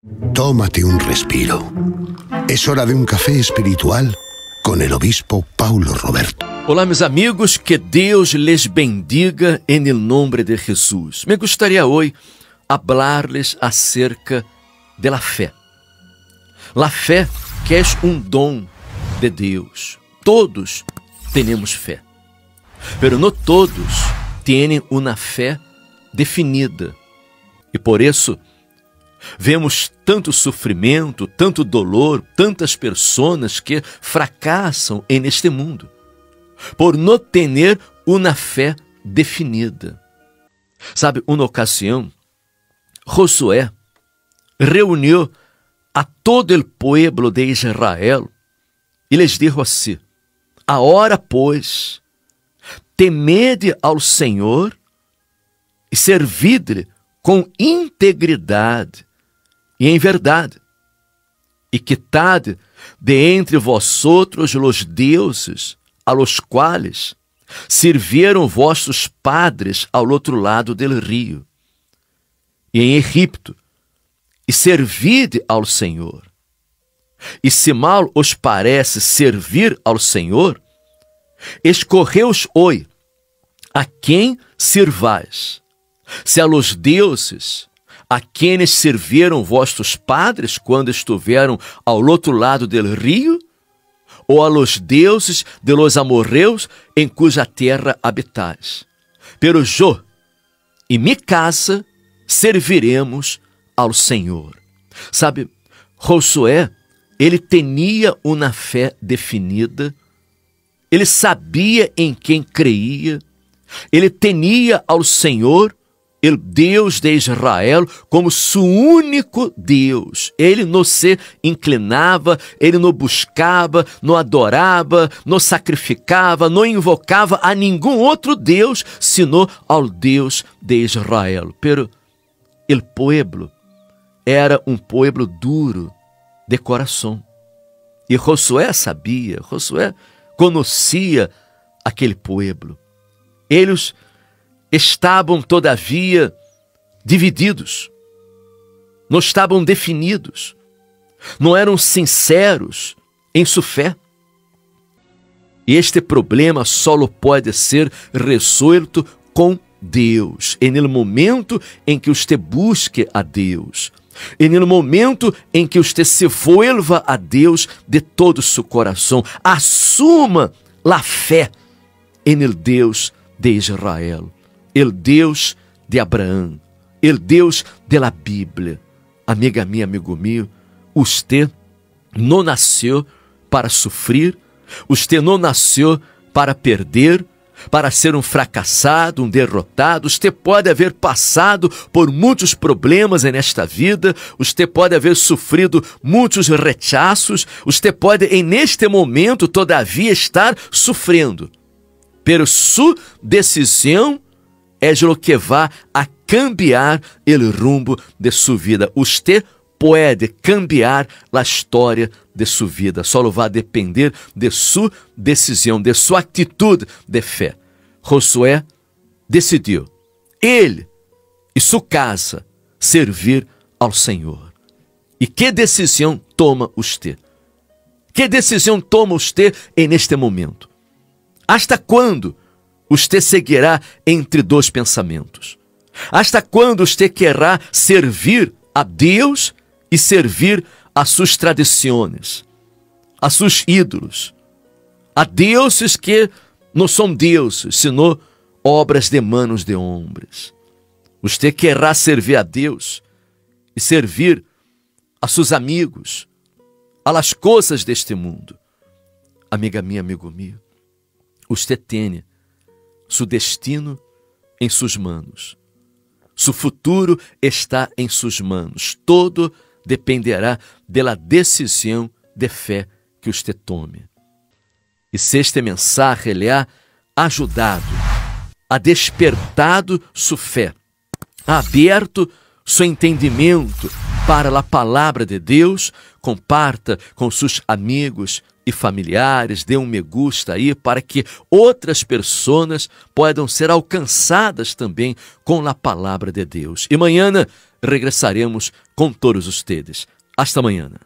Tómate un respiro. Es hora de un café espiritual con el obispo Paulo Roberto. Olá, meus amigos, que Deus les bendiga em nome de Jesus. Me gostaria hoje hablar-les acerca de la fé. La fé que é dom de Deus. Todos temos fé, pero não todos têm uma fé definida. E por isso, vemos tanto sofrimento, tanto dolor, tantas pessoas que fracassam neste mundo, por não ter uma fé definida. Sabe, uma ocasião, Josué reuniu a todo o povo de Israel e lhes disse assim: agora, pois, temede ao Senhor e servi-lhe com integridade e em verdade, e quitade de entre vosotros os deuses a los quales serviram vossos padres ao outro lado del rio, e em Egipto, e servide ao Senhor. E se mal os parece servir ao Senhor, escorreus hoje a quem sirvais, se a los deuses a quienes serviram vossos padres quando estiveram ao outro lado del rio, ou a los deuses de los amorreus em cuja terra habitais. Pero eu e minha casa serviremos ao Senhor. Sabe, Josué, ele tinha uma fé definida, ele sabia em quem creia, ele tinha ao Senhor, o Deus de Israel, como seu único Deus. Ele não se inclinava, ele não buscava, não adorava, não sacrificava, não invocava a nenhum outro Deus, senão ao Deus de Israel. Pero o povo era um povo duro de coração. E Josué sabia, Josué conhecia aquele povo. Eles estavam, todavia, divididos, não estavam definidos, não eram sinceros em sua fé. E este problema só pode ser resolto com Deus, e no momento em que você busque a Deus, e no momento em que você se volva a Deus de todo o seu coração, assuma a fé no Deus de Israel, o Deus de Abraão, o Deus da Bíblia. Amiga minha, amigo meu, você não nasceu para sofrer, você não nasceu para perder, para ser um fracassado, um derrotado. Você pode haver passado por muitos problemas nesta vida, você pode haver sofrido muitos rechaços, você pode, neste momento, todavia, estar sofrendo. Pero sua decisão é o que vai a cambiar o rumbo de sua vida. Você pode cambiar a história de sua vida. Só vai depender de sua decisão, de sua atitude de fé. Josué decidiu, ele e sua casa, servir ao Senhor. E que decisão toma você? Que decisão toma você neste momento? Hasta quando você seguirá entre dois pensamentos? Hasta quando você querrá servir a Deus e servir a suas tradições, a seus ídolos, a deuses que não são deuses, senão obras de manos de homens? Você querrá servir a Deus e servir a seus amigos, a las coisas deste mundo? Amiga minha, amigo meu, você tem seu destino em suas manos. Seu futuro está em suas manos. Todo dependerá da decisão de fé que você tome. E se este mensagem lhe ha ajudado, ha despertado sua fé, ha aberto seu entendimento para a palavra de Deus, comparta com seus amigos e familiares, dê um me gusta aí para que outras pessoas possam ser alcançadas também com a palavra de Deus. E amanhã regressaremos com todos ustedes. Hasta mañana.